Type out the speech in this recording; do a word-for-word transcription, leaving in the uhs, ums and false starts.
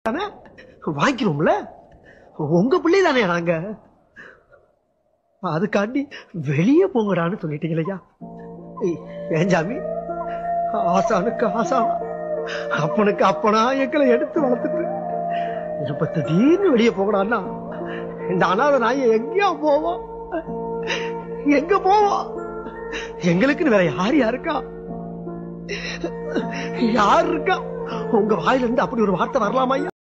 வாங்கிக்கிறோம்ல, உங்க பிள்ளை தானே நாங்க. அதுக்காண்டி வெளியே போங்கடான்னு சொல்லிட்டீங்களையா. ஏன் சாமி, ஆசானுக்கு ஆசானா அப்பனுக்கு அப்பனா எங்களை எடுத்து வளர்த்துட்டு இப்ப திடீர்னு வெளியே போகடான்னா இந்த அனாதை நாயை எங்கேயா போவோம்? எங்க போவோம்? எங்களுக்குன்னு வேற யார் யாருக்கா? யார் இருக்கா? உங்க வாயில இருந்து அப்படி ஒரு வார்த்தை வரலாமா?